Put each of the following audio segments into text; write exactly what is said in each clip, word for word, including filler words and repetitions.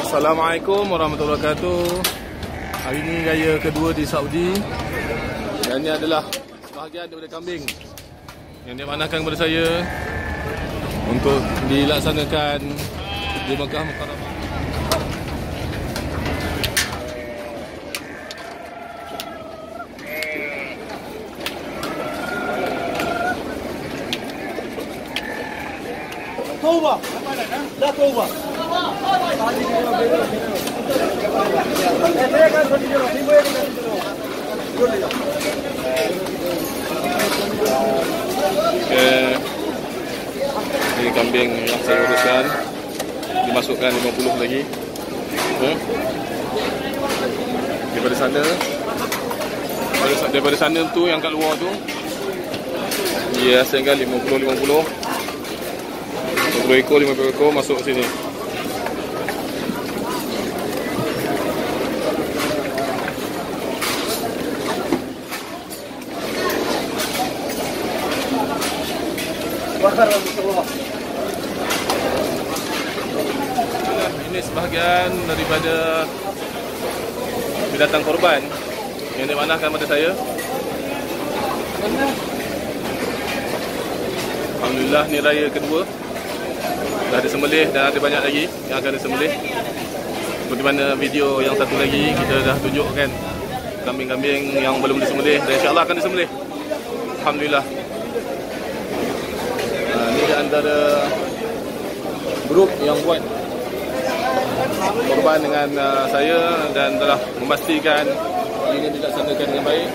Assalamualaikum warahmatullahi wabarakatuh. Hari ini raya kedua di Saudi. Dan ini adalah sebahagian daripada kambing yang diamanahkan kepada saya untuk dilaksanakan di Mekah Mukarramah. Tauba, dah tauba. Okay. Ini kambing yang saya uruskan, dimasukkan lima puluh lagi. Okay. Daripada sana, daripada sana tu yang kat luar tu, dia sehingga lima puluh lima puluh. lima puluh ekor, lima puluh ekor masuk sini. Ini sebahagian daripada binatang korban yang dimanahkan pada saya. Alhamdulillah, ni raya kedua. Dah disembelih dan ada banyak lagi yang akan disembelih. Seperti mana video yang satu lagi kita dah tunjukkan kambing-kambing yang belum disembelih dan insya-Allah akan disembelih. Alhamdulillah. Uh, ini antara grup yang buat korban dengan uh, saya dan telah memastikan ini dilaksanakan dengan baik.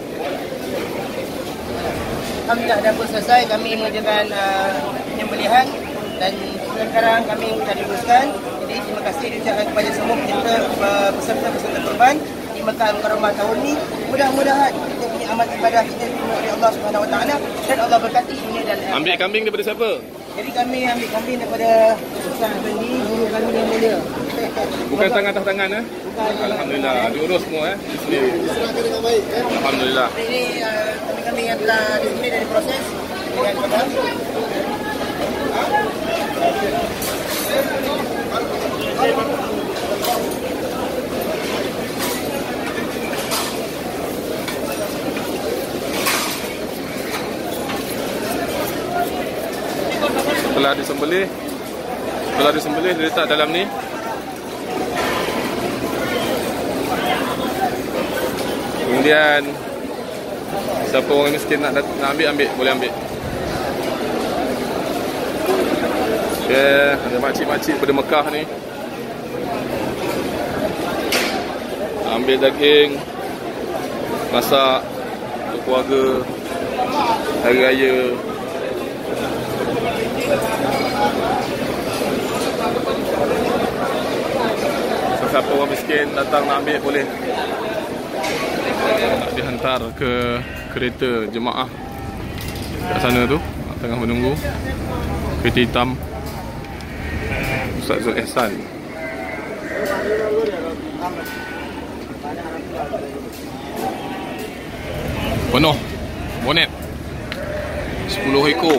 Alhamdulillah dah pun selesai kami mengerjakan uh, penyembelihan dan sekarang kami akan diteruskan. Jadi terima kasih diucapkan kepada semua peserta peserta-peserta korban di Mekah Mukarramah tahun ini. Mudah-mudahan kita punya amal ibadah kita diterima oleh Allah Subhanahu Wa Taala dan Allah berkati dunia dan akhirat. Ambil kambing daripada siapa? Jadi kami ambil kambing daripada Ustaz Fendi, guru kami yang mulia. Bukan tangan atas tangan eh? Alhamdulillah diurus semua eh. Di sini. Alhamdulillah. Ini uh, kami-kami yang telah disembelih dari proses dengan korban. Setelah disembelih, setelah disembelih diletak dalam ni. Kemudian siapa orang miskin nak, nak ambil, ambil, boleh ambil. Okay, ada makcik-makcik pada Mekah ni ambil daging, masak untuk keluarga hari raya. Siapa orang miskin datang nak ambil boleh. Dihantar ke kereta jemaah kat sana tu, tengah menunggu kereta hitam Ustaz Zul Ihsan. Penuh bonet sepuluh ekor.